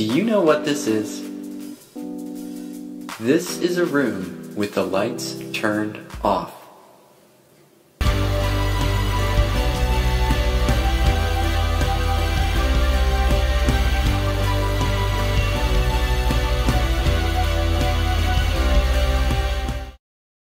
Do you know what this is? This is a room with the lights turned off.